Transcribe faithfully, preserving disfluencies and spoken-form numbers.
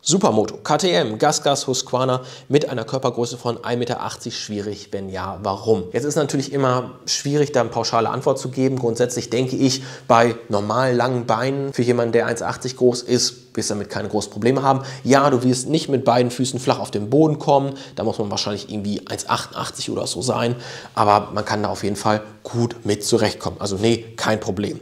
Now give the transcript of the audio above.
Supermoto, K T M, GasGas Husqvarna mit einer Körpergröße von ein Meter achtzig schwierig? Wenn ja, warum? Jetzt ist natürlich immer schwierig, da eine pauschale Antwort zu geben. Grundsätzlich denke ich, bei normal langen Beinen für jemanden, der eins Meter achtzig groß ist, wirst du damit keine großen Probleme haben. Ja, du wirst nicht mit beiden Füßen flach auf den Boden kommen. Da muss man wahrscheinlich irgendwie eins Meter achtundachtzig oder so sein. Aber man kann da auf jeden Fall gut mit zurechtkommen. Also nee, kein Problem.